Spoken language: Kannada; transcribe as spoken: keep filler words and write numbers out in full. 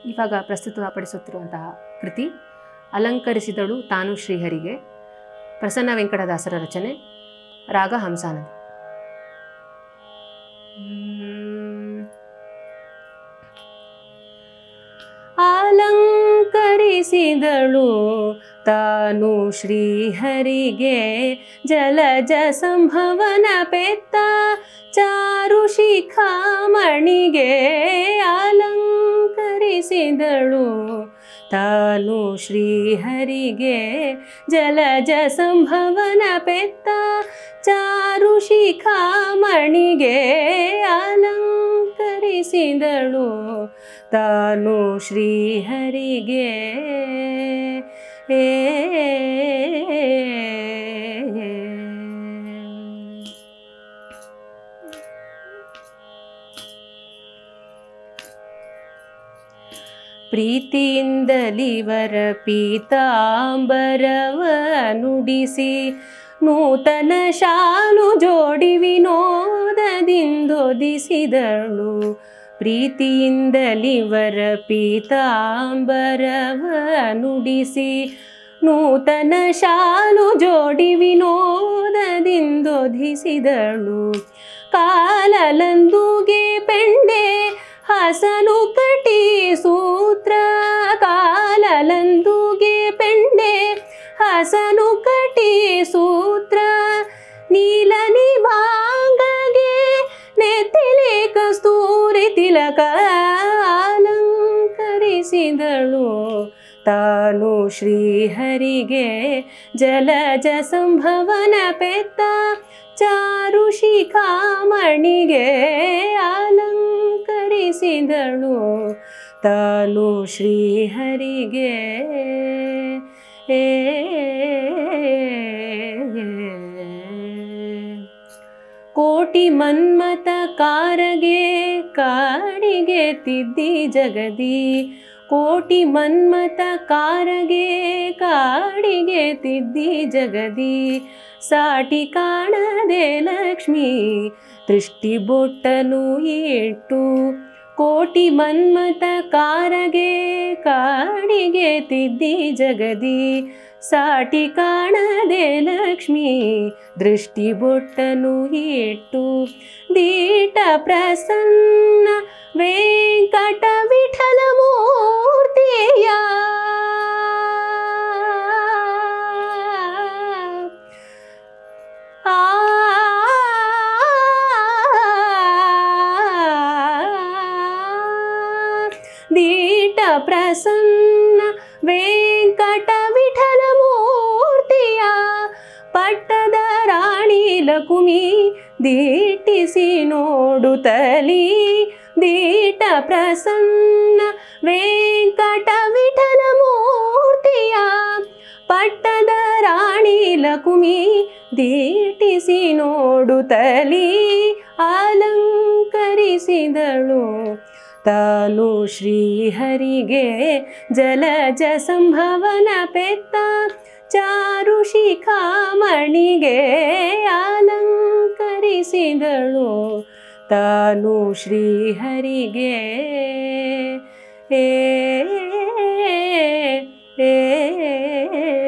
ಇವಾಗ ಪ್ರಸ್ತುತಪಡಿಸುತ್ತಿರುವಂತಹ ಕೃತಿ ಅಲಂಕರಿಸಿದಳು ತಾನು ಶ್ರೀಹರಿಗೆ, ಪ್ರಸನ್ನ ವೆಂಕಟದಾಸರ ರಚನೆ, ರಾಗ ಹಂಸಾನಂದಿ. ಅಲಂಕರಿಸಿದಳು ತಾನು ಶ್ರೀಹರಿಗೆ ಜಲಜ ಸಂಭವನ ಪೆತ್ತ ಚಾರು ಶಿಖಾಮಣಿಗೆ. ಅಲಂಕರಿಸಿದಳು ತಾನು ಶ್ರೀಹರಿಗೆ ಜಲಜ ಸಂಭವನ ಪೆತ್ತ ಚಾರು ಶಿಖಾಮಣಿಗೆ. ಅಲಂಕರಿಸಿದಳು ತಾನು ಶ್ರೀಹರಿಗೆ. ಏ ಪ್ರೀತಿಯಿಂದಲಿವರ ಪೀತಾಂಬರವ ನುಡಿಸಿ ನೂತನ ಶಾಲು ಜೋಡಿ ವಿನೋದದಿಂದೊದಿಸಿದಳು. ಪ್ರೀತಿಯಿಂದಲಿವರ ಪೀತಾಂಬರವ ನುಡಿಸಿ ನೂತನ ಶಾಲು ಜೋಡಿ ವಿನೋದದಿಂದೊದಿಸಿದಳು. ಕಾಲಲಂದುಗೆ ಪೆಂಡೆ ಹಸನು ಕಟಿ ಸೂತ್ರ. ಕಾಲಲಂದುಗೆ ಪೆಂಡೆ ಹಸನು ಕಟಿ ಸೂತ್ರ. ನೀಲ ನಿಭಾಂಗಗೆ ನೆತ್ತಿಲೆ ಕಸ್ತೂರಿ ತಿಲಕ. ಅಲಂಕರಿಸಿದಳು ತಾನು ಶ್ರೀಹರಿಗೆ ಜಲಜ ಸಂಭವನ ಪೆತ್ತ ಚಾರು ಶಿಖಾಮಣಿಗೆ. ಅಲಂಕರಿಸಿದಳು ತಾನು ಶ್ರೀಹರಿಗೆ. ಏ ಕೋಟಿ ಮನ್ಮತ ಕಾರಗೆ ಕಾಡಿಗೆ ತಿದ್ದಿ ಜಗದಿ. ಕೋಟಿ ಮನ್ಮತ ಕಾರಗೆ ಕಾಡಿಗೆ ತಿದ್ದಿ ಜಗದಿ. ಸಾಟಿ ಕಾಣದೆ ಲಕ್ಷ್ಮೀ ದೃಷ್ಟಿ ಬೊಟ್ಟನು ಇಟ್ಟು. ಕೋಟಿ ಮನ್ಮತ ಕಾರಗೆ ಕಾಡಿಗೆ ತಿದ್ದಿ ಜಗದಿ. ಸಾಟಿ ಕಾಣದೆ ಲಕ್ಷ್ಮೀ ದೃಷ್ಟಿ ಬೊಟ್ಟನು ಇಟ್ಟು. ದೀಟ ಪ್ರಸನ್ನ ವೆಂಕಟ ವಿಠಲ ಮೂರ್ತಿಯ. ಆ ದೀಟ ಪ್ರಸನ್ನ ವೆಂಕಟ ವಿಠಲ ಮೂರ್ತಿಯ. ಪಟ್ಟದ ರಾಣಿ ಲಕುಮಿ ದೀಟಿಸಿ ನೋಡುತ್ತಲಿ. ದೀಟ ಪ್ರಸನ್ನ ವೆಂಕಟ ವಿಠಲ ಮೂರ್ತಿಯ. ಪಟ್ಟದ ರಾಣಿ ಲಕುಮಿ ದೀಟಿಸಿ ನೋಡುತ್ತಲಿ. ಅಲಂಕರಿಸಿದಳು ತಾನು ಶ್ರೀಹರಿಗೆ ಜಲಜ ಸಂಭವನ ಪೆತ್ತ ಚಾರು ಶಿಖಾಮಣಿಗೆ. ಅಲಂಕರಿಸಿದಳು ತಾನು ಶ್ರೀಹರಿಗೆ. ಏ ಏ